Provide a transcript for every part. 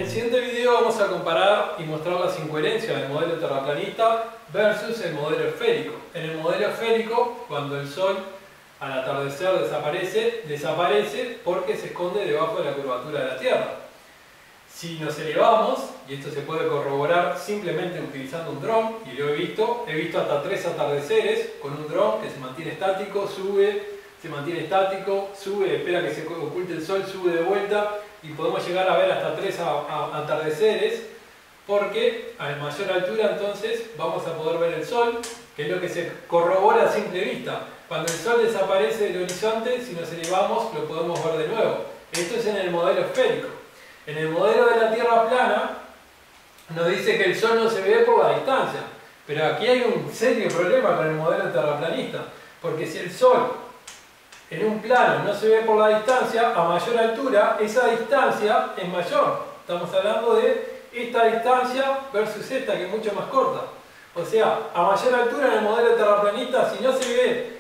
el siguiente video vamos a comparar y mostrar las incoherencias del modelo terraplanista versus el modelo esférico. En el modelo esférico, cuando el Sol al atardecer desaparece porque se esconde debajo de la curvatura de la Tierra. Si nos elevamos, y esto se puede corroborar simplemente utilizando un dron, y lo he visto hasta 3 atardeceres con un dron que se mantiene estático, sube, se mantiene estático, sube, espera que se oculte el sol, sube de vuelta y podemos llegar a ver hasta 3 atardeceres porque a mayor altura entonces vamos a poder ver el sol, que es lo que se corrobora a simple vista. Cuando el sol desaparece del horizonte, si nos elevamos lo podemos ver de nuevo. Esto es en el modelo esférico. En el modelo de la Tierra plana nos dice que el sol no se ve por la distancia, pero aquí hay un serio problema con el modelo terraplanista, porque si el sol en un plano no se ve por la distancia, a mayor altura esa distancia es mayor. Estamos hablando de esta distancia versus esta, que es mucho más corta. O sea, a mayor altura en el modelo terraplanista, si no se ve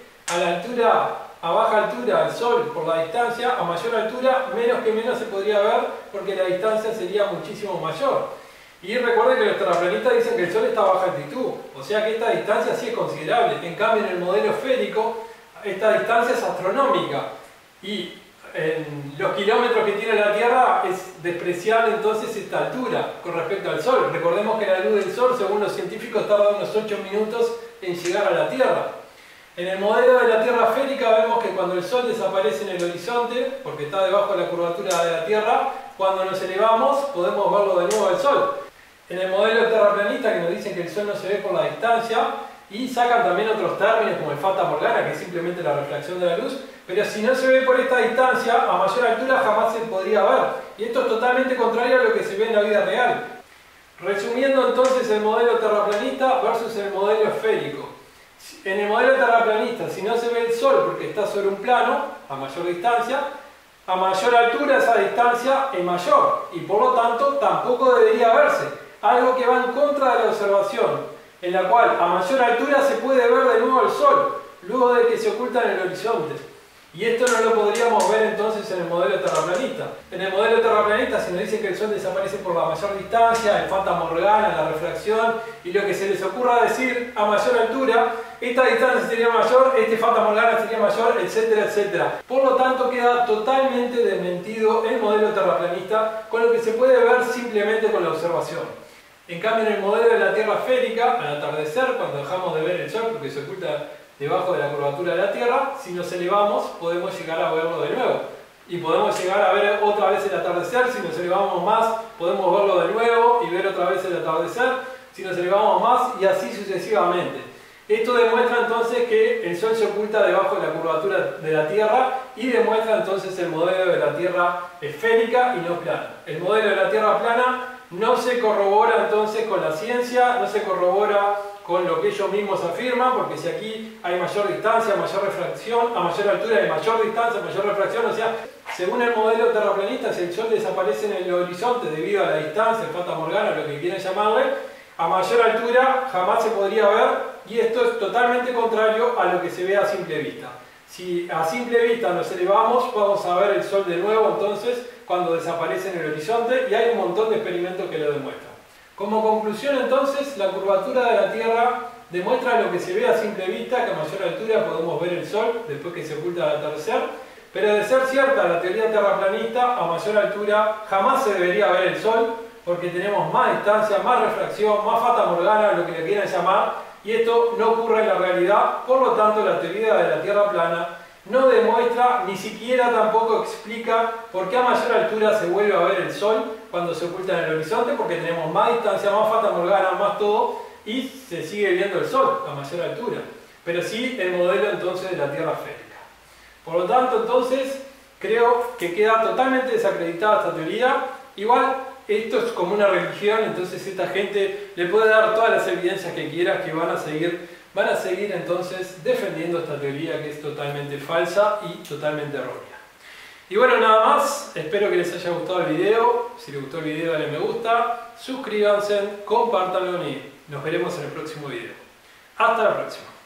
a baja altura el sol por la distancia, a mayor altura menos que menos se podría ver porque la distancia sería muchísimo mayor. Y recuerden que los terraplanistas dicen que el sol está a baja altitud, o sea que esta distancia sí es considerable. En cambio en el modelo esférico esta distancia es astronómica y en los kilómetros que tiene la Tierra es despreciable entonces esta altura con respecto al Sol. Recordemos que la luz del Sol, según los científicos, tarda unos 8 minutos en llegar a la Tierra. En el modelo de la Tierra esférica vemos que cuando el Sol desaparece en el horizonte, porque está debajo de la curvatura de la Tierra, cuando nos elevamos podemos verlo de nuevo al Sol. En el modelo terraplanista, que nos dicen que el Sol no se ve por la distancia, y sacan también otros términos como el Fata Morgana, que es simplemente la refracción de la luz, pero si no se ve por esta distancia, a mayor altura jamás se podría ver. Y esto es totalmente contrario a lo que se ve en la vida real. Resumiendo entonces el modelo terraplanista versus el modelo esférico. En el modelo terraplanista, si no se ve el Sol porque está sobre un plano, a mayor distancia, a mayor altura esa distancia es mayor y por lo tanto tampoco debería verse. Algo que va en contra de la observación, en la cual a mayor altura se puede ver de nuevo el Sol, luego de que se oculta en el horizonte. Y esto no lo podríamos ver entonces en el modelo terraplanista. En el modelo terraplanista se nos dice que el Sol desaparece por la mayor distancia, el Fata Morgana, la refracción, y lo que se les ocurra decir a mayor altura, esta distancia sería mayor, este Fata Morgana sería mayor, etcétera, etcétera. Por lo tanto queda totalmente desmentido el modelo terraplanista con lo que se puede ver simplemente con la observación. En cambio en el modelo de la Tierra esférica, al atardecer, cuando dejamos de ver el Sol porque se oculta debajo de la curvatura de la Tierra, si nos elevamos podemos llegar a verlo de nuevo. Y podemos llegar a ver otra vez el atardecer, si nos elevamos más podemos verlo de nuevo y ver otra vez el atardecer, si nos elevamos más y así sucesivamente. Esto demuestra entonces que el Sol se oculta debajo de la curvatura de la Tierra y demuestra entonces el modelo de la Tierra esférica y no plana. El modelo de la Tierra plana no se corrobora entonces con la ciencia, no se corrobora con lo que ellos mismos afirman, porque si aquí hay mayor distancia, mayor refracción, a mayor altura hay mayor distancia, mayor refracción, o sea, según el modelo terraplanista, si el Sol desaparece en el horizonte debido a la distancia, el Fata Morgana, lo que quieran llamarle, a mayor altura jamás se podría ver, y esto es totalmente contrario a lo que se ve a simple vista. Si a simple vista nos elevamos, vamos a ver el Sol de nuevo entonces cuando desaparece en el horizonte, y hay un montón de experimentos que lo demuestran. Como conclusión entonces, la curvatura de la Tierra demuestra lo que se ve a simple vista, que a mayor altura podemos ver el Sol después que se oculta al atardecer, pero de ser cierta la teoría terraplanista, a mayor altura jamás se debería ver el Sol, porque tenemos más distancia, más refracción, más Fata Morgana, lo que le quieran llamar, y esto no ocurre en la realidad. Por lo tanto la teoría de la Tierra plana no demuestra, ni siquiera tampoco explica por qué a mayor altura se vuelve a ver el Sol cuando se oculta en el horizonte, porque tenemos más distancia, más Fata Morgana, más todo, y se sigue viendo el Sol a mayor altura. Pero sí el modelo entonces de la Tierra esférica. Por lo tanto entonces creo que queda totalmente desacreditada esta teoría. Igual esto es como una religión, entonces esta gente le puede dar todas las evidencias que quiera, que van a seguir entonces defendiendo esta teoría que es totalmente falsa y totalmente errónea. Y bueno, nada más, espero que les haya gustado el video. Si les gustó el video, dale me gusta, suscríbanse, compártanlo y nos veremos en el próximo video. Hasta la próxima.